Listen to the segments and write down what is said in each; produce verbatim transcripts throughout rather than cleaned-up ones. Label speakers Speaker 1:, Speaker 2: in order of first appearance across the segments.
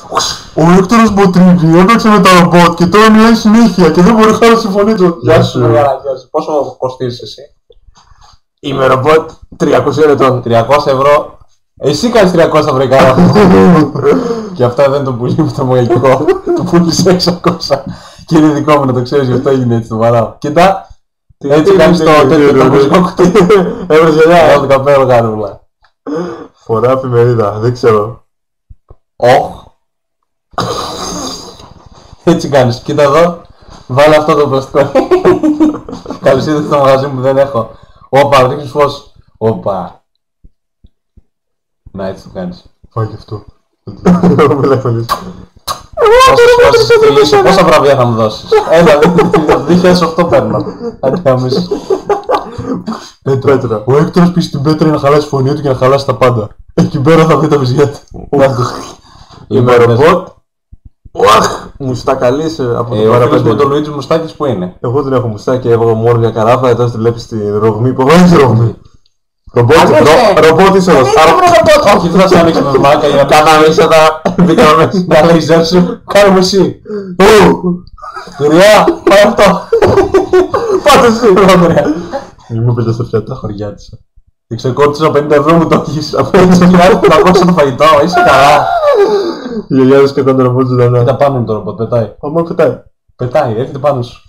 Speaker 1: Ο Έκτορος Μποτρίνη έπαιξε με το ρομπότ και τώρα μιλάει συνέχεια και δεν μπορεί να χάσει τη φωνή του.
Speaker 2: Γεια σου, πόσο κοστίζεις εσύ?
Speaker 3: Είμαι ρομπότ τριακόσια ετών.
Speaker 2: τριακόσια ευρώ. Εσύ κάνεις τριακόσια βρε καλά. Και αυτό δεν είναι το πουλί μου το μαγικό. Το πούλησε εξακόσια. Και είναι δικό μου να το ξέρεις, γι' αυτό έγινε έτσι το βαράω. Κοίτα, έτσι κάνεις το τέτοιο το μουσικό κουτί.
Speaker 3: Έβρες γελιά.
Speaker 2: Έχω δεκαπέντε γάρουλα.
Speaker 3: Φορά εφημερίδα, δεν ξέρω.
Speaker 2: Όχ. Έτσι κάνεις. Κοίτα εδώ. Βάλε αυτό το πλαστικό. Καλώς ήρθατε στο μαγαζί μου που δεν έχω. Όπα, ρίχνεις φως. Όπα. Να, έτσι το κάνεις.
Speaker 3: Φάγε αυτό.
Speaker 2: Πόσες φιλήσεις, πόσα βραβεία θα μου δώσεις? Ένα, δύο χιλιάδες οκτώ παίρνω. Αντιάμεσης.
Speaker 1: Πέτρα. Ο Έκτορος πει στην Πέτρα να χαλάσει τη φωνή του και να χαλάσει τα πάντα. Εκεί πέρα θα βρει τα βυζιά του.
Speaker 3: Είμαι ρομπότ. Ουαχ! Μουστακαλής από το
Speaker 2: Ο φίλος
Speaker 3: παραπέντε.
Speaker 2: με τον Λουίτζι Μουστάκης που είναι?
Speaker 3: Εγώ δεν έχω μουστάκι, έβγαλα μόνο μια καράφα, εδώ στη βλέπεις τη ρογμή που έχω. Δεν ρογμή. Ρομπότ, ρομπότ είσαι όλος.
Speaker 2: Όχι, δεν θα σε ανοίξω το μάκα για να
Speaker 3: Κανάλισα τα δικαιωμένες.
Speaker 2: τα λέιζερ σου. Κάνε μου εσύ. Γριά, πάει αυτό.
Speaker 3: Πάτε εσύ.
Speaker 1: Μην μου πείτε στο πιάτα.
Speaker 2: Τα χωριά της. Και ξεκόρτισα πενήντα ευρώ μου το έχεις. Από έτσι χιλιάδες πεντακόσια το φαγητό. Είσαι καλά.
Speaker 3: Οι γιαγιάδες και τον ρομπότ ζωντανά.
Speaker 2: Κοίτα πάνω είναι το ρομπότ, πετάει.
Speaker 3: Αμά πετάει.
Speaker 2: Πετάει, έρχεται πάνω σου.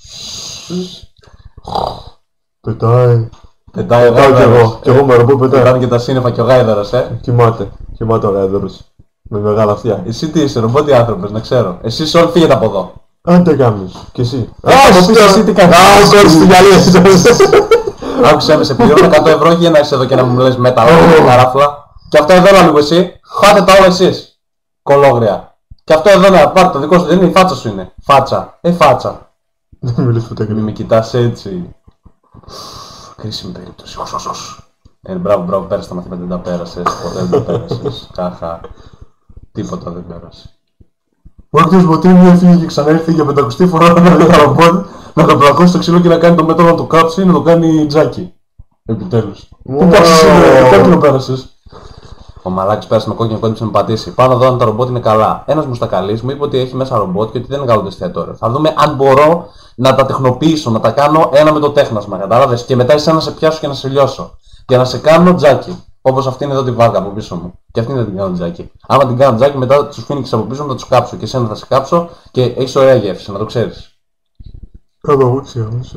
Speaker 3: Πετάει.
Speaker 2: Πετάει ο
Speaker 3: Πετάω κι εγώ.
Speaker 2: γάιδαρος.
Speaker 3: Κι εγώ με ρομπότ πετάει.
Speaker 2: Πετάνε και τα σύννεφα και ο γάιδαρος, ε.
Speaker 3: Κοιμάται. Κοιμάται ο γάιδαρος. Με μεγάλα αυτιά.
Speaker 2: Εσύ τι είσαι, ρομπότ ή άνθρωπος, να ξέρω. Εσείς όλοι φύγετε από εδώ.
Speaker 3: Άντε κάμεις. Κι εσύ.
Speaker 2: Α, θα μου πεις εσύ τι κάνεις.
Speaker 3: Α, κόρης του γυαλί.
Speaker 2: Άκουσα με, σε πληρώνω εκατό ευρώ για να είσαι εδώ και να μου λες μέτα όλα καράφλα. Και αυτό εδώ να λίγο εσύ, πάτε τα όλα εσείς. Κολόγρια. Και αυτό εδώ να πάρτε το δικό σου, δεν είναι η φάτσα σου είναι. Φάτσα. Ε, φάτσα.
Speaker 3: Δεν μιλείς ποτέ
Speaker 2: Μην
Speaker 3: γρήγορα.
Speaker 2: με κοιτάς έτσι. Κρίσιμη περίπτωση. Ως, ως, ως. Ε, μπράβο, μπράβο, πέρασε τα μαθήματα, δεν τα πέρασες. Ποτέ δεν τα πέρασες. Κάχα. Τίποτα δεν πέρασε.
Speaker 1: Ο Έκτορος Μποτρίνη έφυγε και ξαναέρθει για πεντακοστή φορά να κάνει το ρομπότ, να το πλακώσει στο ξύλο και να κάνει το μέτρο να το κάψει, να το κάνει τζάκι. Επιτέλους. Πού πέρασες σήμερα, πού πέρασες?
Speaker 2: Ο μαλάκης πέρασε με κόκκινο κόντυψε να με πατήσει. Πάνω εδώ αν τα ρομπότ είναι καλά. Ένας μουστακαλής μου είπε ότι έχει μέσα ρομπότ και ότι δεν είναι καλό το εστιατόριο. Θα δούμε αν μπορώ να τα τεχνοποιήσω, να τα κάνω ένα με το τέχνασμα. Κατάλαβες? Και μετά εσένα να σε πιάσω και να σε λιώσω. Και να σε κάνω τζάκι. Όπως αυτή είναι εδώ τη βάρκα από πίσω μου. Και αυτή είναι την κάνω τζάκι. Άμα την κάνω τζάκι, μετά τους φοίνικες από πίσω να τους κάψω. Και εσένα θα σε κάψω και έχεις ωραία γεύση, να το ξέρεις.
Speaker 3: Κάτω εγώ ξιάμισα.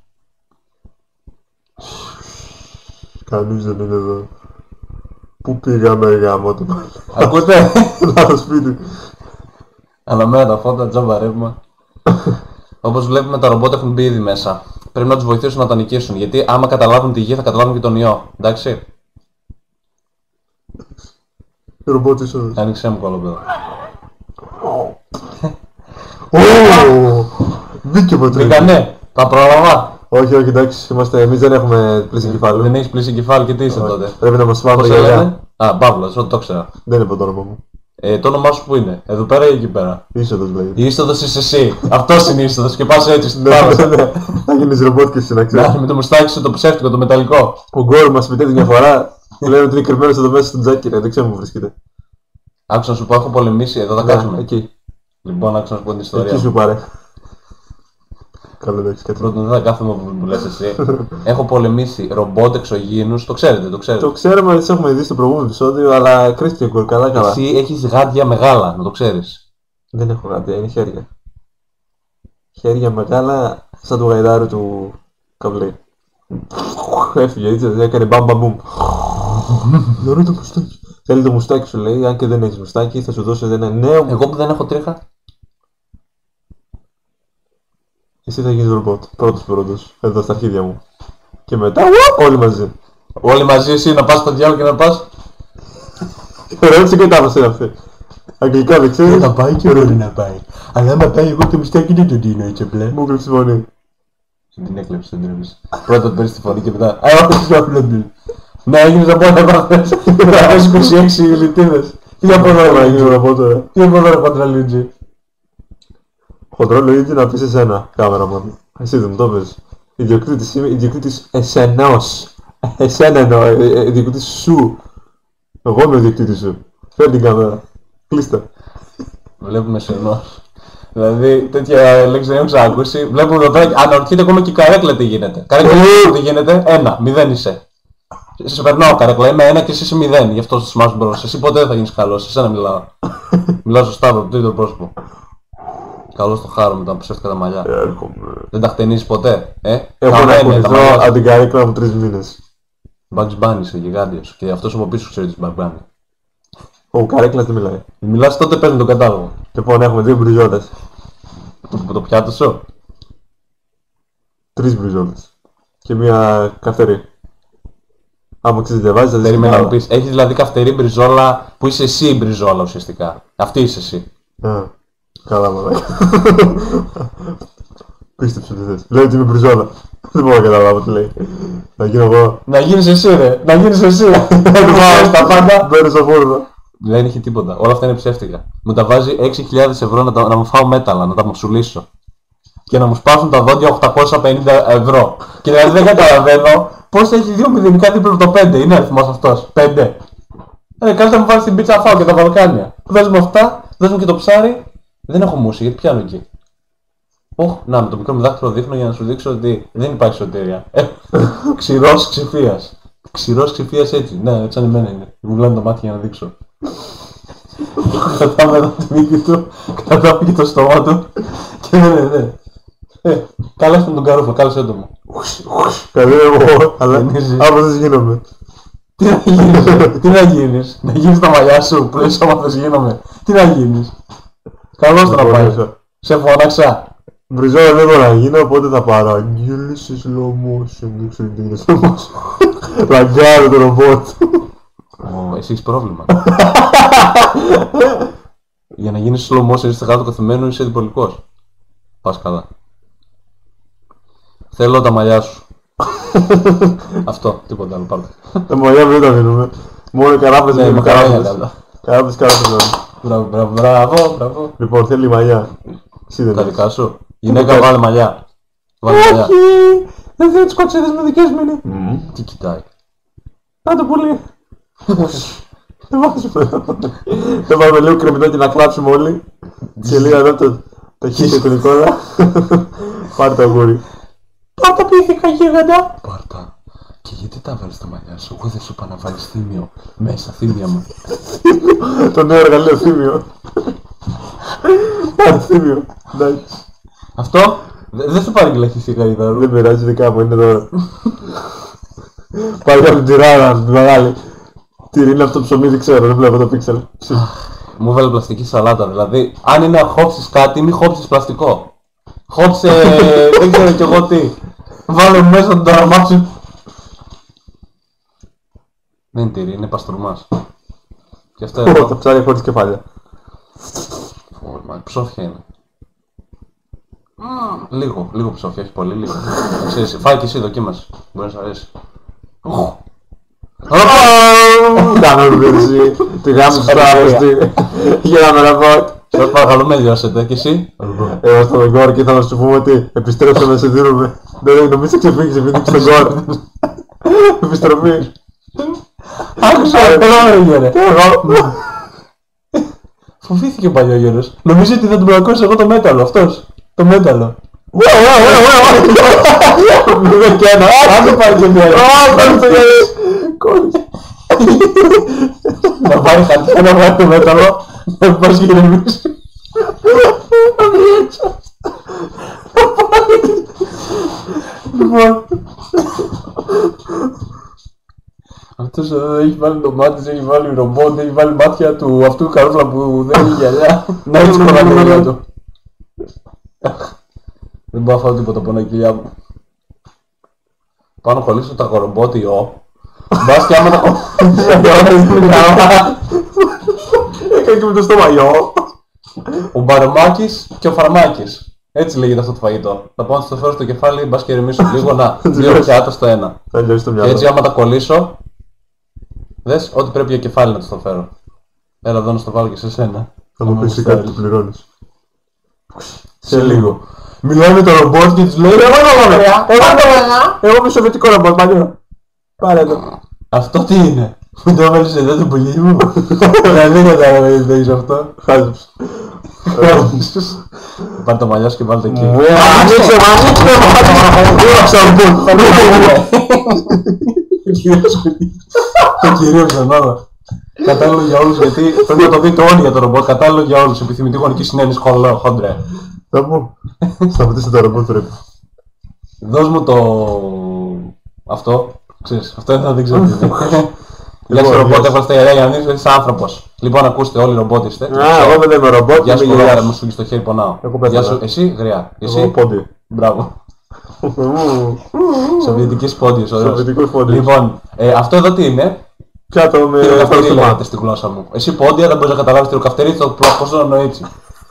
Speaker 3: Κανείς δεν είναι εδώ. Πού πήγαμε γάμο το πάλι.
Speaker 2: Ακούτε?
Speaker 3: Να το σπίτι.
Speaker 2: Αναμένα τα φώτα, τζάμπα ρεύμα. Όπως βλέπουμε τα ρομπότ έχουν μπει ήδη μέσα. Πρέπει να τους βοηθήσουν να τα νικήσουν. Γιατί άμα καταλάβουν τη γη θα καταλάβουν και τον ιό. Εντάξει.
Speaker 3: Ρομπότ είσαι όλος.
Speaker 2: Άνοιξέ μου κολοπέδο.
Speaker 3: Ω! Δίκιο Μποτρίνη.
Speaker 2: Μπήκανε. Τα πρόλαβα.
Speaker 3: Όχι, όχι, εντάξει, είμαστε, εμείς δεν έχουμε πλήση κεφάλου.
Speaker 2: Δεν έχεις πλήσει κεφάλι και τι είσαι τότε?
Speaker 3: Πρέπει να μας πάμε
Speaker 2: Πώς
Speaker 3: τα
Speaker 2: σε
Speaker 3: γυαλιά.
Speaker 2: λένε? Α, Παύλος, ό,τι το ξέρα.
Speaker 3: Δεν είναι το όνομα μου.
Speaker 2: Ε, το όνομά σου που είναι? Εδώ πέρα ή εκεί πέρα?
Speaker 3: Είσοδος λέει.
Speaker 2: Η είσοδος είσαι εσύ. Αυτός είναι η είσοδος και πας έτσι στην
Speaker 3: Ναι, ναι,
Speaker 2: θάλασσα.
Speaker 3: ναι. Θα γίνεις ρομπότ και εσύ να
Speaker 2: Να,
Speaker 3: ξέρεις.
Speaker 2: με το μουστάκι σου το ψεύτικο, το μεταλλικό.
Speaker 3: Ο γκόρ μας πει μια φορά, λένε ότι είναι κρυμμένος εδώ μέσα στο τζάκι, ρε, δεν ξέρω που βρίσκεται.
Speaker 2: Άκουσα να σου πω, έχω πολεμήσει, εδώ θα
Speaker 3: Ναι,
Speaker 2: κάτσουμε.
Speaker 3: εκεί.
Speaker 2: Λοιπόν, άκουσα να σου πω την ιστορία.
Speaker 3: Εκεί
Speaker 2: μου.
Speaker 3: σου πάρε. Καλό εντάξει, κάτι.
Speaker 2: Πρώτον, δεν θα κάθομαι όπου μου λες εσύ. Έχω πολεμήσει ρομπότ εξωγήινους, το ξέρετε, το ξέρετε.
Speaker 3: Το ξέρουμε, τις έχουμε δει στο προηγούμενο επεισόδιο, αλλά κρίστηκε ο γκόρ, καλά καλά.
Speaker 2: Εσύ έχεις γάντια μεγάλα, να το ξέρεις.
Speaker 3: Δεν έχω γάντια, είναι χέρια. Χέρια μεγάλα, σαν του γαϊδάρου του καβλί. Έφυγε έτσι, έκανε μπαμ μπαμ μπουμ. Λαρό το μουστάκι. Θέλει το μουστάκι σου λέει, αν και δεν έχεις μουστάκι θα σου δώσω ένα νέο.
Speaker 2: Εγώ που δεν έχω τρίχα.
Speaker 3: Εσύ θα γίνεις ρομπότ, πρώτος πρώτος, εδώ στα αρχίδια μου. Και μετά, όλοι μαζί.
Speaker 2: Όλοι μαζί εσύ να πας στο διάλογο και να πας.
Speaker 3: Ρώτησε και τα μας είναι αυτή. Αγγλικά δεν ξέρεις.
Speaker 1: Θα πάει και μπορεί να πάει. Αλλά άμα πάει εγώ το μυστάκι δεν το δίνω έτσι απλά.
Speaker 3: Μου κρύψει φωνή.
Speaker 2: Την έκλεψε, την τρέβεις. Πρώτα παίρνεις τη φωνή και μετά. Α, όχι, όχι, όχι. Ναι, έγινες από όλα έπαθες. τριακόσιες είκοσι έξι λιτίδες. Τι από εδώ
Speaker 3: Θα
Speaker 2: ρε
Speaker 3: γίνει ρομπότ τώρα.
Speaker 2: Τι από εδώ ρε Παντραλίτζι.
Speaker 3: Χοντρό Λουίτζι να πεις εσένα, κάμερα μόνο. Εσύ δεν μου το πες. Ιδιοκτήτης είμαι, ιδιοκτήτης εσενός. Εσένα εννοώ, ε, ε, ιδιοκτήτης σου. Εγώ είμαι ο ιδιοκτήτης σου. Φέρ την κάμερα. Κλείστα.
Speaker 2: Βλέπουμε σενός. Δηλαδή τέτοια λέξη δεν έχω ξανακούσει. Βλέπουμε εδώ πέρα, αναρωτιέται ακόμα και η καρέκλα τι γίνεται. Καρέκλα τι γίνεται, ένα, μηδέν είσαι. Σε περνάω καρέκλα, είμαι ένα και εσύ είσαι μηδέν, γι' αυτό στο Smash Bros. Εσύ ποτέ δεν θα γίνεις καλός, εσένα μιλάω. Μιλάω σωστά από το τρίτο πρόσωπο. Καλώς το χάρο με τα ψεύτικα τα μαλλιά.
Speaker 3: Έρχομαι.
Speaker 2: Δεν τα χτενίζεις ποτέ, ε.
Speaker 3: Έχω να κουνηθώ από την καρέκλα μου τρεις μήνες.
Speaker 2: Bugs Bunny είσαι γιγάντιος και αυτός από πίσω ξέρει τους Bugs Bunny.
Speaker 3: Ο καρέκλας δεν μιλάει.
Speaker 2: Μιλάς τότε παίρνει τον κατάλογο.
Speaker 3: Λοιπόν, έχουμε δύο μπριζόλες.
Speaker 2: Από το πιάτο σου.
Speaker 3: Τρεις μπριζόλες. Και μία καυτερή. Άμα ξέρεις διαβάζεις θα δεις.
Speaker 2: Περίμενα να μου πεις, έχεις δηλαδή καυτερή μπριζόλα που είσαι εσύ η μπριζόλα ουσιαστικά. Αυτή είσαι εσύ.
Speaker 3: Α, καλά μαλάκα. Πίστεψε τι θες. Λέει ότι είμαι μπριζόλα. Δεν μπορώ να καταλάβω τι λέει. Να γίνω εγώ.
Speaker 2: Να γίνεις εσύ ρε, να γίνεις εσύ. Δεν βάζεις τα πάντα.
Speaker 3: Μπαίνω στο φούρνο.
Speaker 2: Δεν έχει τίποτα, όλα αυτά είναι ψεύτικα. Μου τα βάζει έξι χιλιάδες ευρώ να, τα, να μου φάω μέταλλα, να τα μοσουλήσω. Και να μου σπάσουν τα δόντια οκτακόσια πενήντα ευρώ. Και δηλαδή δεν καταλαβαίνω πώς έχει δύο μηδενικά δίπλα από το πέντε. Είναι αριθμός αυτός. πέντε. Ε, καλύτερα μου βάλεις την πίτσα φάω και τα Βαλκάνια. Δες μου αυτά, δες μου και το ψάρι. Δεν έχω μουσι, γιατί πιάνω εκεί. Ωχ, να με το μικρό μου δάχτυλο δείχνω για να σου δείξω ότι δεν υπάρχει σωτηρία. Ε, ξηρός ξηφίας. Ξηρός ξηφίας έτσι. Ναι, έτσι σαν εμένα είναι. Μου βλάνε τα μάτια για να δείξω. Κρατάμε εδώ τη μύτη του, κρατάμε και το στόμα του και ναι, ναι, ναι. Ε, κάλεσε τον Καρούφα, κάλεσε το μου.
Speaker 3: Καλή εγώ, αλλά άπαθες γίνομαι.
Speaker 2: Τι να γίνεις, τι να γίνεις, να γίνεις τα μαλλιά σου που λες άπαθες γίνομαι. Τι να γίνεις. Καλώς το να πάει. Σε φώναξα.
Speaker 3: Μπριζόλα δεν μπορώ να γίνω, οπότε θα πάρω αγγέλη σε slow motion. Δεν ξέρω τι είναι slow motion. Λαγκάρω το ρομπότ.
Speaker 2: Ω, εσύ έχεις πρόβλημα. Για να γίνεις slow motion είσαι κάτω καθημένου είσαι διπολικός. Πας καλά. Θέλω τα μαλλιά σου. Αυτό, τίποτα άλλο, πάρτε.
Speaker 3: Τα μαλλιά μου δεν τα δίνουμε. Μόνο οι καράβες
Speaker 2: Ναι,
Speaker 3: με
Speaker 2: με καράβια
Speaker 3: καράβες.
Speaker 2: καλά.
Speaker 3: Καράβες, καράβες.
Speaker 2: Μπράβο, μπράβο, μπράβο, μπράβο.
Speaker 3: Λοιπόν, θέλει μαλλιά. Εσύ δεν
Speaker 2: Τα
Speaker 3: έχεις.
Speaker 2: δικά σου. Γυναίκα βάλε μαλλιά. Βάλε μαλλιά.
Speaker 3: Δεν θέλω τις κοτσίδες με δικές μου είναι.
Speaker 2: Τι κοιτάει.
Speaker 3: Άντε πολύ. Δεν βάζουμε. Δεν βάλουμε λίγο κρεμμυδό και να κλάψουμε όλοι. Και λίγα εδώ το το χύσιο του Νικόλα. Πάρε το αγούρι.
Speaker 2: Πάρ' τα πίθηκα γίγαντα. Πάρ' τα. Και γιατί τα βάλεις τα μαλλιά σου. Εγώ δεν σου είπα να βάλεις θύμιο. Μέσα, θύμια μου.
Speaker 3: Το νέο εργαλείο θύμιο. Πάρε θύμιο. Εντάξει.
Speaker 2: Αυτό δε- δεν σου παρήγγειλα χυσίκα γιδάρου.
Speaker 3: Δεν πειράζει, δικά μου είναι τώρα. Πάρε από την τυράνα, την μεγάλη. Τι είναι αυτό το ψωμί, δεν ξέρω, δεν βλέπω το πίξελ.
Speaker 2: Μου έβαλε πλαστική σαλάτα. Δηλαδή, αν είναι να χόψεις κάτι, μη χόψεις πλαστικό. Χόψε, δεν ξέρω κι εγώ τι. Βάλε μέσα τον ταραμά σου. Δεν είναι τυρί, είναι παστρουμάς. Και αυτό
Speaker 3: Ω,
Speaker 2: είναι.
Speaker 3: τα ψάρια χωρίς κεφάλια.
Speaker 2: Ω, ψόφια είναι. Λίγο, λίγο ψόφια, όχι πολύ, λίγο. Ξέρεις, φάει και εσύ, δοκίμασε. Μπορεί να σ' αρέσει.
Speaker 3: Κάνω πίεση. Τη γάμισα στο άπεστη. Γύραμε να πω.
Speaker 2: Σας παρακαλώ με λιώσετε, και εσύ.
Speaker 3: Εγώ στον κόρ και θα να σου πούμε ότι επιστρέψαμε, σε δίνουμε. Δεν νομίζω ξεφύγεις επειδή στον κόρ. Επιστροφή.
Speaker 2: Άκουσα, εγώ ρε.
Speaker 3: Εγώ.
Speaker 2: Φοβήθηκε ο παλιόγερος. Νομίζω ότι θα τον πλακώσω εγώ το μέταλλο, αυτός. Το μέταλλο.
Speaker 3: Μηδέν και ένα.
Speaker 2: Αν το πάρει και μια. Να πάρει χαρτιά να βάλει το μέταλλο. Να πας και ηρεμήσεις. Λοιπόν. Αυτός εδώ έχει βάλει το μάτι της, έχει βάλει ρομπότ, έχει βάλει μάτια του αυτού καρούφλα που δεν έχει γυαλιά. Να έχει σκορά τα γυαλιά του. Δεν μπορώ να φάω τίποτα από ένα κοιλιά μου. Πάω να κολλήσω τα ρομπότ ιό. Μπας και άμα τα κολλήσω
Speaker 3: Έκανε και με το στόμα ιό.
Speaker 2: ο Μπαρεμάκης και ο Φαρμάκης. Έτσι λέγεται αυτό το φαγητό. Θα πάω να το φέρω στο κεφάλι, μπας και ηρεμήσω λίγο, να, δύο πιάτα στο ένα.
Speaker 3: Θα λιώσει το
Speaker 2: Και
Speaker 3: μυαλό.
Speaker 2: έτσι άμα τα κολλήσω, δες, ό,τι πρέπει για κεφάλι να τους το φέρω. Έλα εδώ να στο βάλω και σε σένα.
Speaker 3: Θα μου πεις κάτι που πληρώνεις.
Speaker 2: Σε λίγο. Μιλάει με το ρομπότ και τους λέει εγώ το βέβαια, εγώ το βέβαια.
Speaker 3: Εγώ είμαι σοβιετικό ρομπότ, παλιό. Πάρε το.
Speaker 2: Αυτό τι είναι. Μου το έβαλες εδώ το πουλί μου. Δεν κατάλαβα γιατί το έχεις αυτό.
Speaker 3: Χάζεψε.
Speaker 2: Πάρτε το μαλλιά σου και βάλτε εκεί.
Speaker 3: Ανοίξτε, ανοίξτε!
Speaker 1: Το κυρίω ξανάδα. Κατάλληλο για όλους, γιατί πρέπει να το δείτε όλοι για το ρομπότ. Κατάλληλο για όλους. Επιθυμητή γονική συνένεση, χόντρε.
Speaker 3: Θα πω. Σταματήστε το ρομπότ πρέπει.
Speaker 1: Δώσ' μου το... αυτό. Ξέρεις, αυτό δεν θα δεν ξέρω τι είναι. Γεια σου ρομπότ, έβαλα στα γυαλιά για να δεις, είσαι άνθρωπος. Λοιπόν, ακούστε, όλοι ρομπότ είστε.
Speaker 3: Α, εγώ δεν είμαι ρομπότ.
Speaker 2: Γεια σου γριά, μου σου στο χέρι πονάω. Γεια σου, εσύ γριά.
Speaker 3: Εγώ πόντι.
Speaker 2: Μπράβο. Σοβιετικής πόντιος, ωραίος.
Speaker 3: Σοβιετικός πόντιος.
Speaker 2: Λοιπόν, αυτό εδώ τι είναι?
Speaker 3: Ποια το με...
Speaker 2: Τυροκαυτερή λέγεται στη γλώσσα μου. Εσύ πόντια δεν μπορείς να καταλάβεις τυροκαυτερή, θα το πώς το εννοώ έτσι.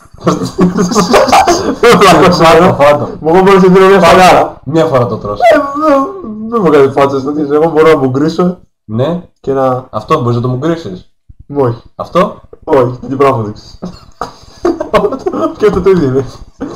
Speaker 3: Εγώ μπορώ να σε δίνω μια φορά.
Speaker 2: Μια φορά το τρως.
Speaker 3: Δεν μου κάνει φάτσες τέτοιες, εγώ μπορώ να μου γκρίσω
Speaker 2: Ναι,
Speaker 3: και να...
Speaker 2: αυτό μπορείς να το μου γκρίσεις.
Speaker 3: Όχι,
Speaker 2: Αυτό.
Speaker 3: όχι, τι πράγμα δείξεις. Και αυτό το ίδιο είναι.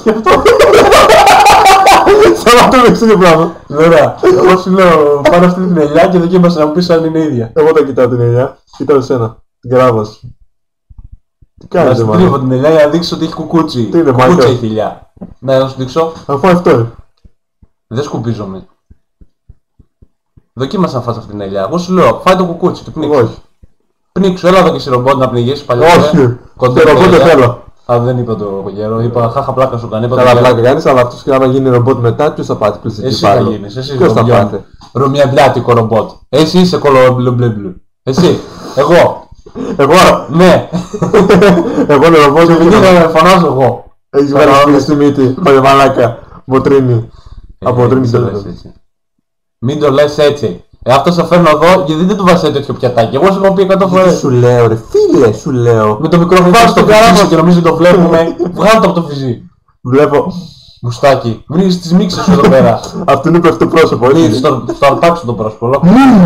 Speaker 3: Σαν αυτό είναι εξήνιο πράγμα.
Speaker 1: Ωραία. Εγώ σου λέω πάρε αυτή την ελιά και δοκίμασε να μου πεις αν είναι ίδια.
Speaker 3: Εγώ τα κοιτάω την ελιά, κοιτάω εσένα, την κράβα σου. Τι
Speaker 1: Να
Speaker 3: κάνεις
Speaker 1: σου
Speaker 3: μάλλον.
Speaker 1: τρίβω την ελιά για να δείξεις ότι έχει κουκούτσι.
Speaker 3: Τι είναι,
Speaker 1: Κουκούτσι
Speaker 3: μάλιστα.
Speaker 1: έχει ηλιά. Ναι, να σου δείξω.
Speaker 3: Αφού αυτό είναι.
Speaker 2: Δεν σκουπίζομαι. Δοκίμασε να φας αυτή την ελιά. Εγώ σου λέω, φάει το κουκούτσι, το πνίξου.
Speaker 3: Όχι.
Speaker 2: Πνίξου, έλα εδώ και σε ρομπότ να πνιγείς παλιά.
Speaker 3: Όχι.
Speaker 2: Κοντέρ,
Speaker 3: Ρομπότ δεν θέλω.
Speaker 2: Α, δεν είπα το γέρο, είπα χάχα πλάκα σου κάνει. είπα το
Speaker 3: Καλά
Speaker 2: γέρο.
Speaker 3: πλάκα κάνεις, αλλά αυτός και άμα γίνει ρομπότ μετά, ποιος θα πάθει πληστική
Speaker 2: Εσύ θα γίνεις, εσύ
Speaker 3: Ποιος θα
Speaker 2: ρομπιόν.
Speaker 3: πάθει.
Speaker 2: Ρωμιαμπλιάτικο ρομπότ. Εσύ είσαι κολομπλεμπλεμπλου. Εσύ. Εγώ.
Speaker 3: Εγώ,
Speaker 2: Ναι.
Speaker 3: εγώ είναι ρομπότ και
Speaker 2: Μην θα φωνάζω εγώ.
Speaker 3: έχεις βάλει σπίτι στη μύτη, παλιά μαλάκα, μοτρίνη. Από
Speaker 2: Ε,
Speaker 3: μοτρίνη
Speaker 2: μην το
Speaker 3: στο
Speaker 2: λες έτσι. Μην το λες έτσι. Ε, αυτό σε φέρνω εδώ γιατί δεν του βάζεις τέτοιο πιατάκι. Εγώ σου έχω πει εκατό
Speaker 3: Τι
Speaker 2: φορές.
Speaker 3: σου λέω ρε φίλε, σου λέω.
Speaker 2: Με το μικρόφωνο
Speaker 3: Βάζω
Speaker 2: βάζεις το
Speaker 3: το καράβα.
Speaker 2: καράβα και νομίζω το βλέπουμε. Βγάλω το από το φυζί.
Speaker 3: Βλέπω,
Speaker 2: Μουστάκι. Βρίζεις τις μίξες σου εδώ πέρα.
Speaker 3: αυτόν είναι πέφτει το πρόσωπο,
Speaker 2: Βρίζεις
Speaker 3: έτσι.
Speaker 2: το το αρπάξω το πρόσωπο. όλο.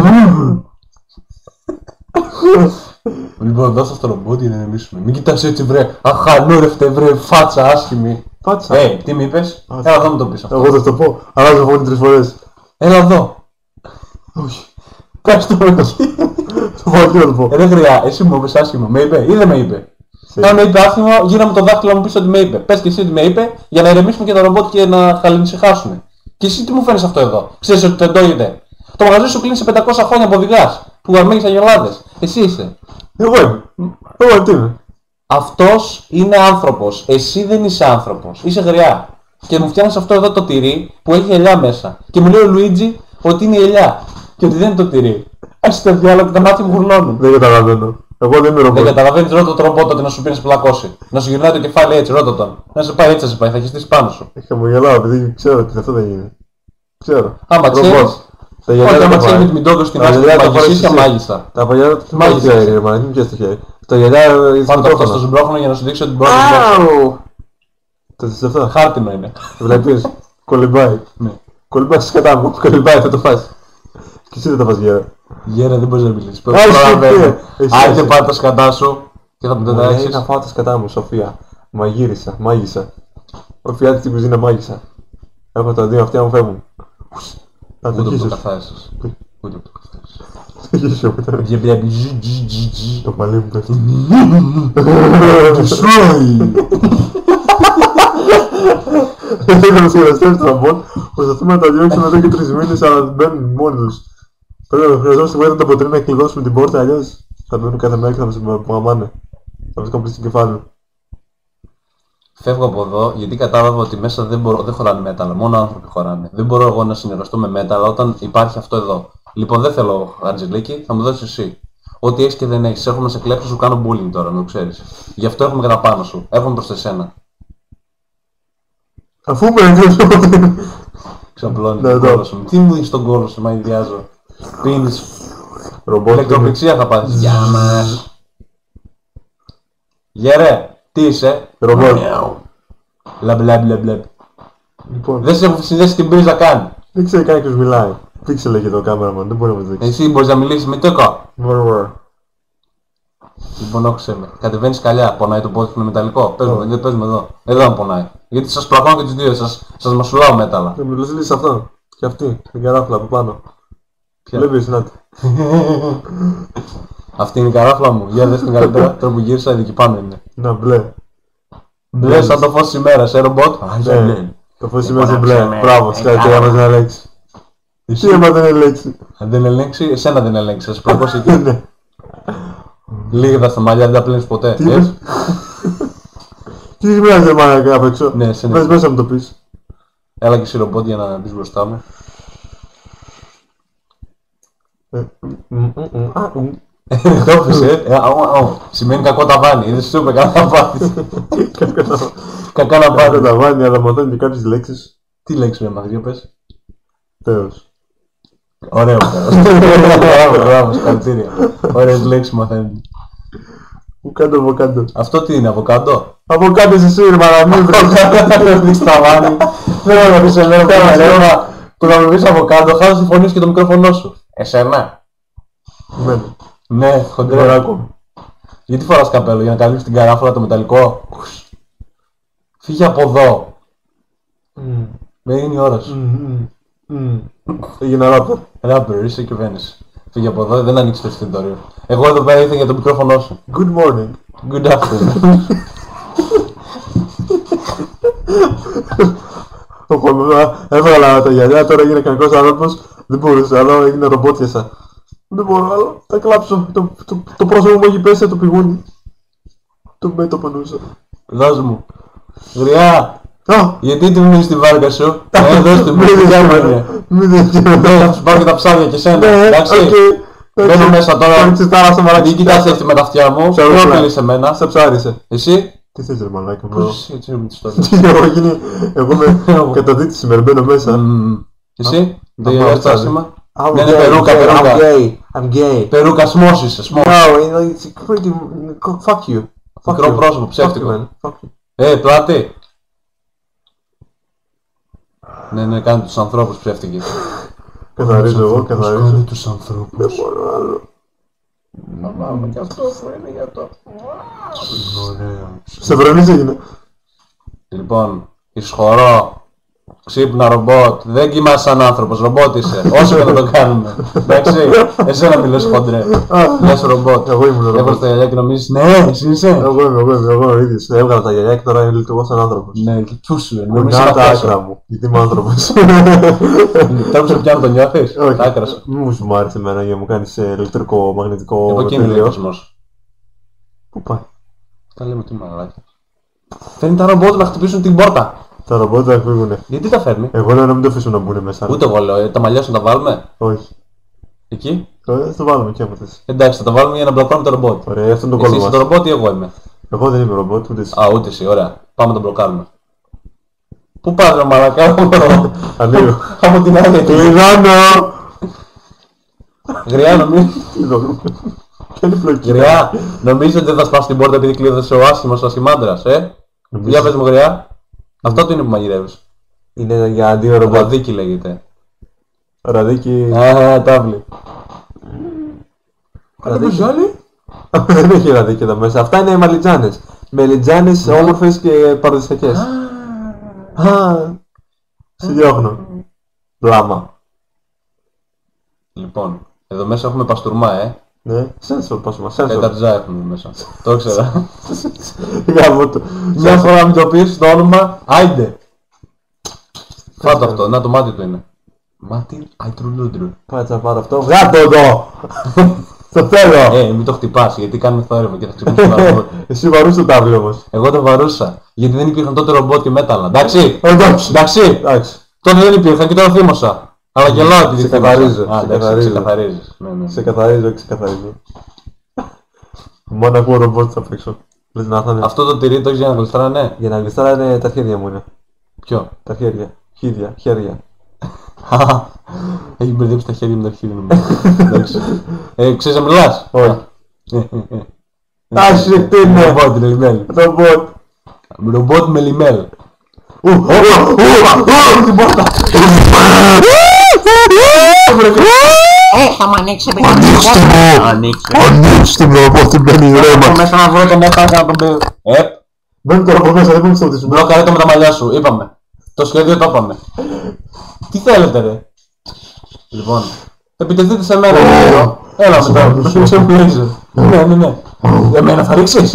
Speaker 2: Λοιπόν, δώσε στο ρομπότ για να ηρεμήσουμε. Μην κοιτάς έτσι βρε. Αχανού ρε φταίει βρε. Φάτσα άσχημη.
Speaker 3: Πάτσα.
Speaker 2: Ε, τι μ' είπες? Έλα εδώ μου το πεις αυτό.
Speaker 3: Εγώ θα σου το πω, αλλάζω φωνή τρεις φορές.
Speaker 2: Έλα εδώ.
Speaker 3: Όχι.
Speaker 2: Κάτσε το εκεί.
Speaker 3: Το πω και να το πω.
Speaker 2: Ε, δεν χρειάζεται. Εσύ μου είπες άσχημο. Με είπε ή δεν με είπε? Αν με είπε άσχημο, γύρω μου το δάχτυλο να μου πεις ότι με είπε. Πες και εσύ ότι με είπε για να ηρεμήσουμε και τα ρομπότ και να χαλινησυχάσουν. Και εσύ τι μου φέρνεις αυτό εδώ? Ξέρεις ότι τεντώνεται. Το μαγαζί σου κλείνει σε πεντακόσια χρόνια από οδηγάς που αρμέγεις αγελάδες. Εσύ είσαι.
Speaker 3: Εγώ είμαι. Εγώ τι είμαι.
Speaker 2: Αυτός είναι άνθρωπος. Εσύ δεν είσαι άνθρωπος. Είσαι γριά. Και μου φτιάχνεις αυτό εδώ το τυρί που έχει ελιά μέσα. Και μου λέει ο Λουίτζι ότι είναι η ελιά. Και ότι δεν είναι το τυρί. Άσε το διάλογο και τα μάτια μου γουρλώνουν.
Speaker 3: Δεν καταλαβαίνω. Εγώ δεν είμαι
Speaker 2: Δεν
Speaker 3: ρομπότ.
Speaker 2: καταλαβαίνεις, ρώτα το ρομπότ ότι να σου πει να σε πλακώσει. Να σου γυρνάει το κεφάλι έτσι, ρώτα τον. Να σε πάει έτσι, θα σε πάει, θα χεστείς πάνω σου.
Speaker 3: Χαμογελάω επειδή ξέρω ότι αυτό δεν γίνει. Ξέρω.
Speaker 2: Άμα
Speaker 3: Ρομπότ.
Speaker 2: ξέρεις,
Speaker 3: Τα
Speaker 2: όχι
Speaker 3: γυαλιά
Speaker 2: άμα
Speaker 3: δεν
Speaker 2: ξέρεις με
Speaker 3: πάει.
Speaker 2: τη μιντόκο στην
Speaker 3: Τα
Speaker 2: άκρη,
Speaker 3: γυαλιά τα
Speaker 2: μαγισσής
Speaker 3: φοράς
Speaker 2: ή
Speaker 3: εσύ.
Speaker 2: μάγισσα.
Speaker 3: Τα παλιά του
Speaker 2: Μάγισσας.
Speaker 3: μάγισσα είναι, ρε μάνα, μην πιάσεις το χέρι. Τα γυαλιά είναι
Speaker 2: Πάρε το αυτό στο
Speaker 3: μικρόφωνο.
Speaker 2: συμπρόφωνο για να σου δείξω ότι μπορεί να το
Speaker 3: Αου! Τα ζεις αυτά.
Speaker 2: χάρτινο είναι.
Speaker 3: Βλέπεις, κολυμπάει.
Speaker 2: Ναι.
Speaker 3: Κολυμπάει στις κατά μου, κολυμπάει, θα το φας. Και εσύ δεν τα φας γέρα.
Speaker 2: Γέρα δεν μπορείς να μιλήσεις.
Speaker 3: Α, εσύ τι, εσύ,
Speaker 2: Άιτε
Speaker 3: εσύ.
Speaker 2: πάρε τα σκατά σου και θα μου τα
Speaker 3: Μου λέει
Speaker 2: τάξεις.
Speaker 3: να φάω τα σκατά μου, Σοφία. Μαγείρισα, μάγισσα. Ο Φιάτης στην κουζίνα μάγισσα. Έχω τα δύο αυτιά μου φεύγουν. Να το
Speaker 2: Ούτε από το
Speaker 3: χύσω.
Speaker 2: καφέ σας. Ούτε από το καφέ σας.
Speaker 3: Το χύσω.
Speaker 2: Βλέπει, βλέπει, ζι, ζι, ζι, ζι.
Speaker 3: Το μαλλί μου πέφτει. Θέλουμε να συγκραστεύει το ρομπότ, προσπαθούμε να τα διώξουμε εδώ και τρεις μήνες, αλλά δεν μπαίνουν μόνοι τους. Πρέπει να χρειαζόμαστε βοήθεια από το ποτήρι να κλειδώσουμε την πόρτα, αλλιώς θα μπαίνουν κάθε μέρα και θα μας απογαμάνε. Θα μας κάνουν πλήση στην κεφάλι.
Speaker 2: Φεύγω από εδώ γιατί κατάλαβα ότι μέσα δεν, μπορώ, δεν χωράνε μέταλλα, μόνο άνθρωποι χωράνε. Δεν μπορώ εγώ να συνεργαστώ με μέταλλα όταν υπάρχει αυτό εδώ. Λοιπόν, δεν θέλω Αντζελίκη, θα μου δώσεις εσύ. Ό,τι έχεις και δεν έχεις, έχω να σε κλέψω, σου κάνω bullying τώρα, να το ξέρεις. Γι' αυτό έχουμε κατά πάνω σου, έχουμε προς εσένα.
Speaker 3: Αφού με εγκλέψω.
Speaker 2: Ξαπλώνει
Speaker 3: Ναι,
Speaker 2: τον
Speaker 3: εδώ.
Speaker 2: κόλο σου. Τι μου δεις τον κόλο σου, μα ιδιάζω. Πίνεις.
Speaker 3: Ρομπότ.
Speaker 2: Ηλεκτροπληξία θα πάθεις. Γεια μας. Γερέ, τι είσαι?
Speaker 3: Ρομπότ.
Speaker 2: Λαμπ, λαμπ, λαμπ, λαμπ.
Speaker 3: Λοιπόν,
Speaker 2: Δεν σε έχω συνδέσει την πρίζα καν.
Speaker 3: δεν ξέρει καν ποιος μιλάει. Πίξελ έχει εδώ κάμερα μου, δεν μπορεί να μας δείξει.
Speaker 2: Εσύ μπορείς να μιλήσεις με τόκο.
Speaker 3: Βορ, βορ.
Speaker 2: Λοιπόν, όξε με. Κατεβαίνεις καλιά. Πονάει το πόδι σου με μεταλλικό. Πες μου, δεν πες με εδώ. Εδώ να πονάει. Γιατί σας πλακώνω και τους δύο. Σας, σας μασουλάω μέταλλα.
Speaker 3: Δεν μιλάς λύσεις αυτόν. Και αυτή, την καράφλα από πάνω.
Speaker 2: Ποια?
Speaker 3: Βλέπεις, να τη.
Speaker 2: Αυτή είναι η καράφλα μου. Για δες την καλύτερα. Τώρα που γύρισα, εκεί πάνω είναι.
Speaker 3: Να μπλε.
Speaker 2: Μπλε σαν το φως της ημέρας, ε ρομπότ.
Speaker 3: Ναι. Το φως σήμερα είναι
Speaker 2: Υπονόψε
Speaker 3: μπλε.
Speaker 2: με.
Speaker 3: Μπράβο, συγχαρητήρια μας να ελέγξει. Τι έμαθα να ελέγξει.
Speaker 2: Αν δεν ελέγξει, εσένα δεν ελέγξει. Ας προπώσει εκεί.
Speaker 3: Ναι.
Speaker 2: Λίγα στα μαλλιά, δεν τα πλένεις ποτέ.
Speaker 3: Τι
Speaker 2: Ε,
Speaker 3: είπες? Τι σημαίνει ρε μάνα απ' έξω.
Speaker 2: Ναι, εσένα.
Speaker 3: Μες μέσα μου το πεις.
Speaker 2: Έλα και εσύ ρομπότ για να μπεις μπροστά μου.
Speaker 3: Ε, μ, μ, μ, α, μ.
Speaker 2: Το έπαιζε, ε. Ε, αου, αου. Σημαίνει κακό ταβάνι. Είδες σου είπε κακά να πάθεις. Κακά να
Speaker 3: Πάντα
Speaker 2: πάθεις.
Speaker 3: τα βάνει, αλλά μαθαίνει και κάποιες λέξεις.
Speaker 2: Τι λέξη με μαθητή, πες.
Speaker 3: Τέλος.
Speaker 2: Ωραίο. Μπράβο, μπράβο, συγχαρητήρια. Ωραίες λέξεις μαθαίνει.
Speaker 3: Μου κάτω από κάτω.
Speaker 2: Αυτό τι είναι, αβοκάντο.
Speaker 3: Από κάτω εσύ ρε μάνα, μην βρεις.
Speaker 2: Δεν δεις ταβάνι. Δεν θα πεις εμένα που θα με πεις αβοκάντο, χάζω τη φωνή σου και το μικρόφωνο σου. Εσένα.
Speaker 3: Μένω.
Speaker 2: Ναι,
Speaker 3: Δεν
Speaker 2: χοντρέ.
Speaker 3: ακούω.
Speaker 2: Γιατί φοράς καπέλο, για να καλύψεις την καράφλα το μεταλλικό. Φύγε από εδώ.
Speaker 3: Μμ,
Speaker 2: Δεν είναι η ώρα σου.
Speaker 3: μμ, μμ. Έγινα ράπερ.
Speaker 2: Ράπερ, είσαι και βαίνεις. Φύγε από εδώ, δεν ανοίξεις το εισιτήριο. Εγώ εδώ πέρα ήρθα για το μικρόφωνο σου.
Speaker 3: Good morning.
Speaker 2: Good afternoon.
Speaker 3: Έβγαλα τα γυαλιά, τώρα έγινε κανικός άνθρωπος. Δεν μπορούσα άλλο, έγινε ρομπότιασα. Δεν μπορώ άλλο, θα κλάψω. Το, το, το πρόσωπο μου έχει πέσει από το πηγούνι. Το μέτωπο νούσα.
Speaker 2: Δώσ' μου. Γριά,
Speaker 3: Α!
Speaker 2: γιατί την μείνεις στη βάρκα σου. Ε, δώστε μου.
Speaker 3: Μην
Speaker 2: Τι
Speaker 3: δεν
Speaker 2: κάνουμε.
Speaker 3: ξέρω. Μην δεν ξέρω.
Speaker 2: Ναι, θα σου πάρω και τα ψάρια και σένα.
Speaker 3: Ναι,
Speaker 2: Εντάξει.
Speaker 3: οκ.
Speaker 2: Μπαίνω μέσα τώρα.
Speaker 3: Κόριτσι θάλασσα μαλάκι.
Speaker 2: Μην κοιτάς έτσι με τα αυτιά μου.
Speaker 3: Ψάρω
Speaker 2: Δεν
Speaker 3: πλάι.
Speaker 2: μιλείς σε μένα.
Speaker 3: Σε ψάρισε.
Speaker 2: Εσύ.
Speaker 3: Τι θες ρε μαλάκα μου.
Speaker 2: Πώς είσαι έτσι με τις ιστορίες.
Speaker 3: Τι έχω γίνει. Εγώ με καταδίτη σήμερα μπαίνω μέσα.
Speaker 2: Μμμ. Εσύ. Το
Speaker 3: Α,
Speaker 2: γυαλιά
Speaker 3: α,
Speaker 2: στο άσχημα.
Speaker 3: I'm
Speaker 2: Ναι, ναι,
Speaker 3: gay,
Speaker 2: περούκα,
Speaker 3: I'm gay,
Speaker 2: περούκα.
Speaker 3: I'm gay. I'm gay.
Speaker 2: Περούκα, σμός είσαι, σμός.
Speaker 3: No, you know, it's pretty... Fuck you. Fuck
Speaker 2: Μικρό
Speaker 3: you.
Speaker 2: πρόσωπο,
Speaker 3: Fuck you,
Speaker 2: ψεύτικο.
Speaker 3: man. Fuck you.
Speaker 2: Ε, πλάτη. Ναι, ναι, κάνει τους ανθρώπους ψεύτικοι.
Speaker 3: Καθαρίζω εγώ, καθαρίζω.
Speaker 2: Κάνει τους ανθρώπους.
Speaker 3: Δεν μπορώ άλλο.
Speaker 2: Να πάμε κι αυτό που είναι για το. Ωραίο.
Speaker 3: Σε βρονείς έγινε.
Speaker 2: Λοιπόν, εισχωρώ. Ξύπνα ρομπότ. Δεν κοιμάσαι σαν άνθρωπος, ρομπότ είσαι. Όσο και να το κάνουμε. Εντάξει, εσένα μιλάς χοντρέ. Λες ρομπότ.
Speaker 3: Εγώ ήμουν
Speaker 2: Έβαλες
Speaker 3: ρομπότ.
Speaker 2: τα γυαλιά και νομίζεις, ναι, εσύ είσαι.
Speaker 3: Εγώ είμαι, εγώ είμαι, εγώ ο ίδιος. Έβγαλα τα γυαλιά και τώρα λειτουργώ σαν άνθρωπος.
Speaker 2: Ναι, και τσού σου είναι. Νομίζεις
Speaker 3: Κουνάω τα
Speaker 2: τα
Speaker 3: άκρα μου, γιατί είμαι άνθρωπος.
Speaker 2: Τώρα που σε πιάνω το νιώθεις.
Speaker 3: Όχι.
Speaker 2: Τα άκρα σου.
Speaker 3: Μη μου άρεσε εμένα για να μου κάνεις ε, ηλεκτρικό μαγνητικό
Speaker 2: Από εκεί είναι ο
Speaker 3: πεδίο.
Speaker 2: ηλεκτρισμός.
Speaker 3: Πού πάει.
Speaker 2: Τα λέμε τι μαλάκια. Φέρνει τα ρομπότ να χτυπήσουν την πόρτα.
Speaker 3: Τα ρομπότ θα φύγουνε.
Speaker 2: Γιατί τα φέρνει.
Speaker 3: Εγώ λέω να μην το αφήσουν να μπουν μέσα.
Speaker 2: Ούτε εγώ λέω, ε, τα μαλλιά σου να τα βάλουμε.
Speaker 3: Όχι.
Speaker 2: Εκεί.
Speaker 3: Ε, Θα το βάλουμε και άμα θες.
Speaker 2: Εντάξει, θα τα βάλουμε για να μπλοκάρουμε το ρομπότ.
Speaker 3: Ωραία, αυτό είναι το
Speaker 2: Εσύ
Speaker 3: κόλπο
Speaker 2: είσαι το
Speaker 3: μας.
Speaker 2: ρομπότ ή εγώ είμαι.
Speaker 3: Εγώ δεν είμαι ρομπότ, ούτε εσύ.
Speaker 2: Α, ούτε εσύ, ωραία. Πάμε να τον μπλοκάρουμε. Πού πας ρε μαλακά,
Speaker 3: Ανοίγω.
Speaker 2: από την άλλη.
Speaker 3: Κλειδώνω!
Speaker 2: Γριά, νομίζω.
Speaker 3: Ποια είναι η πλοκή.
Speaker 2: Γριά, νομίζω ότι δεν θα σπάσει την πόρτα επειδή κλείδωσε ο άσχημος ο ασχημάντρας, ε. Για πες μου γριά. Αυτό το είναι που μαγειρεύεις.
Speaker 3: Είναι για αντίο ρομπότ.
Speaker 2: Ραδίκι λέγεται.
Speaker 3: Ραδίκι.
Speaker 2: Α, τάβλη.
Speaker 3: Ραδίκι. Δεν έχει ραδίκι εδώ μέσα. Αυτά είναι μαλιτζάνες. Μελιτζάνες όμορφες και παραδοσιακές. Α, σε διώχνω. Λάμα.
Speaker 2: Λοιπόν, εδώ μέσα έχουμε παστούρμα, ε.
Speaker 3: Ναι, σένσορ πώς μας, σένσορ.
Speaker 2: Καταρτζά έχουμε μέσα. Το ήξερα.
Speaker 3: Γάμο το.
Speaker 2: Μια φορά μην το πεις το όνομα, άιντε. Φάτο αυτό, να το μάτι του είναι. Μάτι αϊτρουλούντρου.
Speaker 3: Κάτσε να πάρω αυτό. Βγάτο εδώ! Το θέλω!
Speaker 2: Ε, μην το χτυπάς, γιατί κάνουμε θόρυβο και θα ξυπνήσει το ρομπότ.
Speaker 3: Εσύ βαρούς το τάβλι όμως.
Speaker 2: Εγώ το βαρούσα, γιατί δεν υπήρχαν τότε ρομπότ και μέταλλα. Εντάξει,
Speaker 3: Εντάξει.
Speaker 2: εντάξει,
Speaker 3: Εντάξει.
Speaker 2: τότε δεν υπήρχαν και τώρα θύμωσα. Αλλά γελάω επειδή
Speaker 3: Ξεκαθαρίζω,
Speaker 2: θύμωσα. Α, εντάξει,
Speaker 3: ξεκαθαρίζω.
Speaker 2: ξεκαθαρίζεις. Ναι, ναι.
Speaker 3: Σε καθαρίζω, ξεκαθαρίζω. Μόνο ακούω ρομπότ απ' έξω. Λες να θα είναι.
Speaker 2: Αυτό το τυρί το έχεις για να γλιστράνε.
Speaker 3: Για να γλιστράνε τα χέρια μου είναι.
Speaker 2: Ποιο?
Speaker 3: Τα χέρια. Χίδια, χέρια.
Speaker 2: Έχει μπερδέψει τα χέρια με τα χέρια μου. Εντάξει. Ε, ξέρεις να μιλάς?
Speaker 3: Όχι.
Speaker 2: Άσυ,
Speaker 3: τι είναι.
Speaker 2: Ρομπότ, είναι λιμέλ.
Speaker 3: Ρομπότ.
Speaker 2: Ρομπότ με λιμέλ.
Speaker 3: Την πόρτα.
Speaker 4: Ε, θα μ' ανοίξει επειδή θα ανοίξει.
Speaker 3: Ανοίξτε με από την μπαίνει
Speaker 2: Έχω μέσα να βρω τον έφαγα να τον πει. Ε,
Speaker 3: Μπαίνει τώρα από μέσα, δεν μπορείς να σταματήσουμε.
Speaker 2: μπλοκάρε το με τα μαλλιά σου, είπαμε. Το σχέδιο το είπαμε. Τι θέλετε ρε. Λοιπόν, επιτεθείτε σε μένα. Έλα μετά, σου ξέρω που λέιζερ. Ναι, ναι, ναι. Εμένα θα ρίξεις.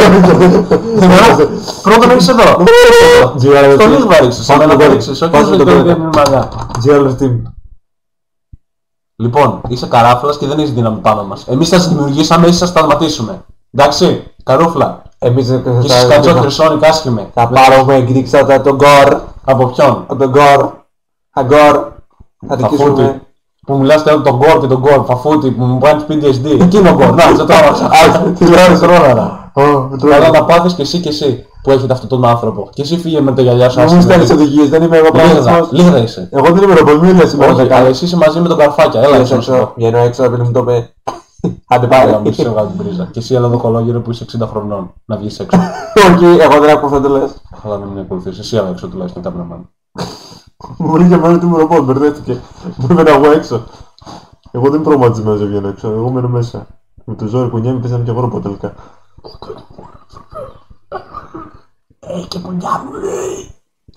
Speaker 2: Πρώτον έχεις εδώ. Στον λίγο θα ρίξεις, εμένα θα ρίξεις. Όχι στον λίγο για την μαγά.
Speaker 3: Τζιάλερ Team.
Speaker 2: Λοιπόν, είσαι καράφλας και δεν έχεις δύναμη πάνω μας. Εμείς θα σας δημιουργήσαμε, εσείς θα σταματήσουμε. Εντάξει, καρούφλα.
Speaker 3: Εμείς
Speaker 2: Και εσείς κατσό χρυσόνι κάσχημε.
Speaker 3: θα πάρουμε εγκρίξατα τον Γκορ.
Speaker 2: Από ποιον?
Speaker 3: Από τον Γκορ. Αγκορ. Θα δικήσουμε.
Speaker 2: Φαφούτη. Που μιλάς τώρα τον Γκορ και τον Γκορ. Φαφούτη που μου κάνει πι τι ες ντι. Εκείνο ο Γκορ. Να, δεν το άμαξα.
Speaker 3: Τηλεόραση
Speaker 2: Τρώναρα. Καλά να πάθεις και εσύ και εσύ που έχετε αυτόν τον άνθρωπο. Και εσύ φύγε με τα γυαλιά σου.
Speaker 3: Μου στέλνεις οδηγίες, δεν είμαι εγώ πράγματος.
Speaker 2: Λίγα είσαι.
Speaker 3: Εγώ δεν είμαι ρομπομίλια σήμερα.
Speaker 2: Όχι, αλλά εσύ είσαι μαζί με τον Καρφάκια. Έλα
Speaker 3: Έλα
Speaker 2: έξω.
Speaker 3: έξω. Βγαίνω έξω, επειδή μου το είπε. Άντε
Speaker 2: Πάρε
Speaker 3: πάρε.
Speaker 2: μου, σε βγάλω την πρίζα. Και εσύ έλα εδώ κολόγερο που είσαι εξήντα χρονών. Να βγεις έξω.
Speaker 3: Όχι, εγώ δεν ακούω αυτό το λες.
Speaker 2: Αλλά δεν με ακολουθείς. Εσύ έλα έξω τουλάχιστον τα πνεύματα.
Speaker 3: Μου βρήκε μόνο ότι μου ρομπότ, μπερδεύτηκε. Μου είπε να βγω έξω. Εγώ δεν είμαι προγραμματισμένος να βγαίνω έξω, εγώ μένω μέσα. Με το ζόρι που νιέμαι πέσαμε και εγώ ρομπότ τελικά.
Speaker 4: Ε, και πουλιά μου λέει.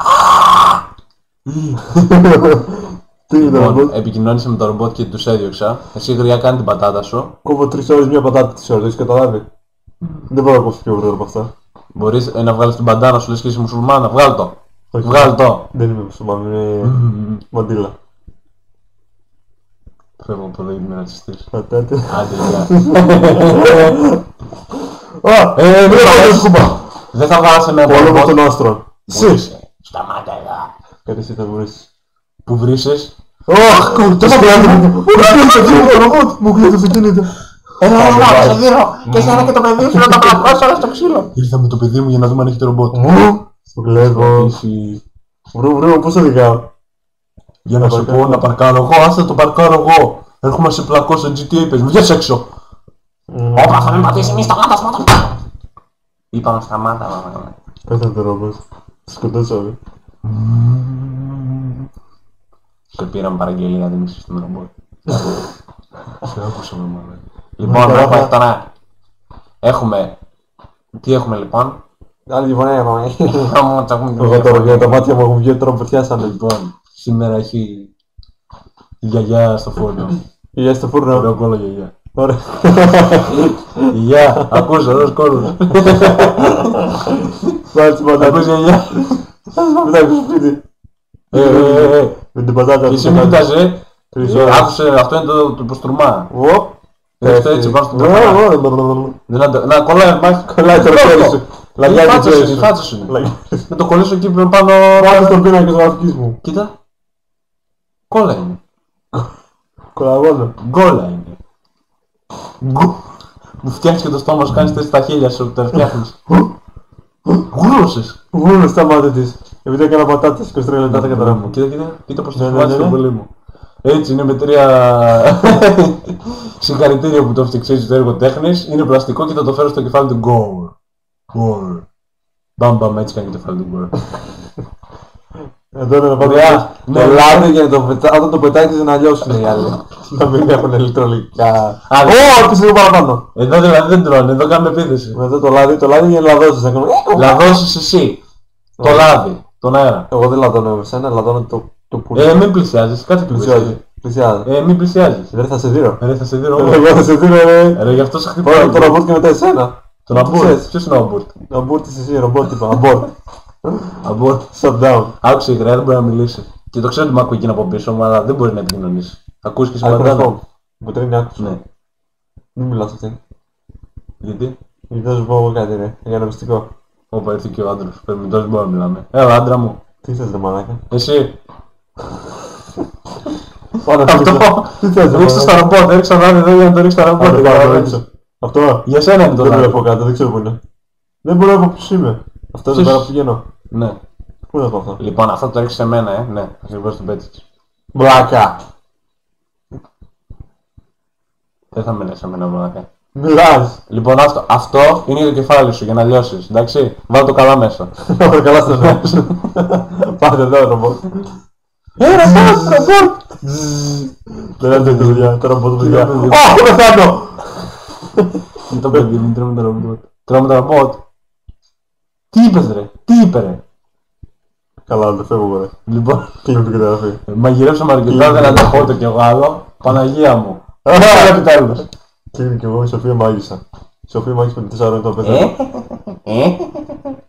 Speaker 3: Τι είναι το
Speaker 2: Λοιπόν,
Speaker 3: ρομπότ.
Speaker 2: επικοινώνησε με το ρομπότ και τους έδιωξα. Εσύ γριά κάνει την πατάτα σου.
Speaker 3: Κόβω τρεις ώρες μια πατάτα τις ώρες, έχεις καταλάβει. Δεν μπορώ να κόψω πιο γρήγορα από αυτά.
Speaker 2: Μπορείς ε, να βγάλεις την παντάνα σου, λες και είσαι μουσουλμάνα. Βγάλ' το.
Speaker 3: Όχι.
Speaker 2: Βγάλ' το.
Speaker 3: Δεν είμαι μουσουλμάν, είμαι μαντήλα.
Speaker 2: Φεύγω από εδώ γιατί είμαι ρατσιστής.
Speaker 3: Πατάτε.
Speaker 2: Άντε, γεια.
Speaker 3: Α,
Speaker 2: Ε,
Speaker 3: μην το σκούπα.
Speaker 2: Δεν θα βάρασε με
Speaker 3: Πόλεμος
Speaker 2: ρομπότ.
Speaker 3: των άστρων.
Speaker 2: Εσύ.
Speaker 4: Σταμάτα εδώ.
Speaker 3: Κάτι εσύ θα βρεις.
Speaker 2: Που βρίσκεις.
Speaker 3: Ωχ, το αυτοκίνητο. Μου κλείνει το ρομπότ. Μου κλείνει το αυτοκίνητο.
Speaker 4: Έλα, έλα, έλα, σε δίνω. Και εσένα και το παιδί σου να τα πλακώσει όλα στο ξύλο.
Speaker 2: Ήρθα με το παιδί μου για να δούμε αν έχει το ρομπότ.
Speaker 3: Στο βλέπω.
Speaker 2: Εσύ.
Speaker 3: Βρω, βρω, πώς οδηγάω.
Speaker 2: Για να σου πω να παρκάρω εγώ, άστε το παρκάρω εγώ. Έρχομαι να σε πλακώ στο τζι τι έι, πες μου, βγες έξω.
Speaker 4: Όπα, θα με πατήσει, μη σταμάτα, σταμάτα.
Speaker 2: Είπα να σταμάτα, μάμα.
Speaker 3: Πέθανε το ρομπότ. Σκοτώσαμε.
Speaker 2: Σε πήραμε παραγγελία, δεν είσαι στον ρομπότ. Σε άκουσα με μάνα. Λοιπόν, ρε τώρα. Έχουμε. Τι έχουμε λοιπόν.
Speaker 3: Άλλη γειτονιά είπαμε.
Speaker 2: Άμα τσακούμε
Speaker 3: Εγώ τώρα για τα μάτια μου έχουν βγει τώρα πετιάσανε.
Speaker 2: Λοιπόν, σήμερα έχει η γιαγιά στο φούρνο.
Speaker 3: Γεια στο φούρνο.
Speaker 2: Ωραίο κόλλο γιαγιά.
Speaker 3: Ωραία.
Speaker 2: Η γιαγιά, ακούς, ωραίος κόλλος.
Speaker 3: Βάλε τις
Speaker 2: Ακούς
Speaker 3: πατάτες.
Speaker 2: γιαγιά.
Speaker 3: Μετά από το σπίτι.
Speaker 2: Ε, ε, ε.
Speaker 3: Με την πατάτα.
Speaker 2: Και εσύ μην κοιτάζε.
Speaker 3: Τρεις ώρες.
Speaker 2: Άκουσε, αυτό είναι το, το προστουρμά.
Speaker 3: Οπ.
Speaker 2: Ρίχτε έτσι πάνω στην
Speaker 3: Ωω,
Speaker 2: τραπέζα.
Speaker 3: ωω,
Speaker 2: Δεν αντε- Να κολλάει, μάχη.
Speaker 3: Κολλάει το χέρι σου.
Speaker 2: Η
Speaker 3: Λαγιάζει
Speaker 2: φάτσα
Speaker 3: το
Speaker 2: σου
Speaker 3: χέρι
Speaker 2: είναι, η
Speaker 3: σου.
Speaker 2: φάτσα σου είναι.
Speaker 3: Λαγιάζει.
Speaker 2: Να το κολλήσω εκεί πάνω.
Speaker 3: Πάμε στον πίνακα της γραφικής μου.
Speaker 2: Κοίτα. Κόλλα είναι.
Speaker 3: Κολλαγόνο.
Speaker 2: Γκόλα είναι. Γκου. Μου φτιάχνεις και το στόμα σου, κάνεις τέσσερα στα χέρια σου, τα φτιάχνεις. Γούρωσες.
Speaker 3: Γούρνω στα μάτια της. Επειδή έκανα πατάτες είκοσι τρία λεπτά τα καταρρεύω.
Speaker 2: Κοίτα, κοίτα, κοίτα πως το
Speaker 3: Ναι, ναι,
Speaker 2: φοβάται
Speaker 3: ναι,
Speaker 2: στον
Speaker 3: ναι.
Speaker 2: πολύ μου. Έτσι είναι με τρία συγχαρητήρια που το έφτιαξες το έργο τέχνης. Είναι πλαστικό και θα το φέρω στο κεφάλι του Γκόρ. Γκόρ. Μπαμ μπαμ, έτσι κάνει το κεφάλι του Γκόρ.
Speaker 3: Εδώ είναι να πάτε
Speaker 2: Ωραία.
Speaker 3: το
Speaker 2: Ναι.
Speaker 3: λάδι για να το πετά... όταν το πετάξεις να λιώσουν οι άλλοι. Να μην έχουν ηλεκτρολικά.
Speaker 2: Α,
Speaker 3: Ω, έπεισε λίγο παραπάνω.
Speaker 2: Εδώ δηλαδή δεν τρώνε, εδώ κάνουμε επίθεση.
Speaker 3: Με αυτό το λάδι, το λάδι για να λαδώσεις. να κάνουμε-
Speaker 2: Λαδώσεις εσύ. Το λάδι, τον αέρα.
Speaker 3: Εγώ δεν λαδώνω με σένα, λαδώνω το, το πουλί.
Speaker 2: Ε, μην πλησιάζεις, κάτι πλησιάζει.
Speaker 3: Πλησιάζει. Πλησιάζει.
Speaker 2: Ε, μην πλησιάζεις.
Speaker 3: Δεν θα σε δίνω.
Speaker 2: Ρε, θα σε δίνω εγώ.
Speaker 3: Εγώ θα σε δίνω, ρε.
Speaker 2: Ρε, γι' αυτό σε χτυπάω.
Speaker 3: Τώρα το ρομπότ και μετά εσένα.
Speaker 2: Τον Αμπούρ.
Speaker 3: Ξέρεις.
Speaker 2: Ποιος είναι ο Αμπούρ.
Speaker 3: Αμπόρ της εσύ, ρομπότ είπα. Αμπόρ.
Speaker 2: Αμπούρ.
Speaker 3: Shut down.
Speaker 2: Άκουσε η γραία, δεν μπορεί να μιλήσει. Και το ξέρω ότι με ακούει εκείνο από πίσω, αλλά δεν μπορεί να επικοινωνήσει. Ακούς και
Speaker 3: Άκουρα
Speaker 2: σημαντικά.
Speaker 3: φόβ. Μου τρίνει άκουσα.
Speaker 2: Ναι.
Speaker 3: Μην μιλάς αυτή.
Speaker 2: Γιατί.
Speaker 3: Γιατί θα σου πω εγώ κάτι ρε. Για ένα μυστικό.
Speaker 2: Όπα ήρθε και ο άντρας. Πρέπει με τόσο μπορούμε να μιλάμε. Έλα, άντρα μου.
Speaker 3: Τι θες ρε μαλάκα.
Speaker 2: Εσύ.
Speaker 3: Πάνω
Speaker 2: Αυτό.
Speaker 3: Τι θες ρε
Speaker 2: Ρίξτε στα ρομπότ. Έριξα να εδώ για να το ρίξει στα ρομπότ.
Speaker 3: Άντε,
Speaker 2: Για
Speaker 3: πάμε,
Speaker 2: να
Speaker 3: το
Speaker 2: ρίξω.
Speaker 3: ρίξω. Αυτό.
Speaker 2: Για σένα είναι το
Speaker 3: Δεν
Speaker 2: λάδι.
Speaker 3: βλέπω κάτω, δεν ξέρω που είναι. Δεν μπορώ να πω ποιος είμαι. Αυτό είναι
Speaker 2: Ποιος?
Speaker 3: πέρα που πηγαίνω.
Speaker 2: Ναι.
Speaker 3: Πού είναι αυτό.
Speaker 2: Λοιπόν, αυτό το ρίξει σε μένα, ε. Ναι, ακριβώς την πέτυχες.
Speaker 3: Μπλάκα.
Speaker 2: Δεν θα μείνει σε μένα μόνο.
Speaker 3: Μιλάς.
Speaker 2: Λοιπόν, αυτό, αυτό είναι για το κεφάλι σου για να λιώσεις. Εντάξει, βάλε το καλά μέσα.
Speaker 3: Ωραία, καλά στο νέο. Πάτε εδώ ρομπότ.
Speaker 2: Ε, ρομπότ, ρομπότ.
Speaker 3: Δεν έρθει τη δουλειά, το ρομπότ δουλειά.
Speaker 2: Ω,
Speaker 3: Ω, πεθάνω!
Speaker 2: Είναι το παιδί, μην τρώμε το ρομπότ. Τρώμε το ρομπότ. Τι είπες ρε, τι είπε ρε.
Speaker 3: Καλά, δεν φεύγω ρε.
Speaker 2: Λοιπόν,
Speaker 3: Κλείνω την καταγραφή.
Speaker 2: μαγειρέψαμε αρκετά, δεν αντεχόντω κι εγώ άλλο. Παναγία μου.
Speaker 1: Άρα επιτέλους.
Speaker 3: Και είναι και εγώ η Σοφία Μάγισσα. Η Σοφία Μάγισσα με τέσσερα χρόνια το παιδί.
Speaker 4: Ε, ε,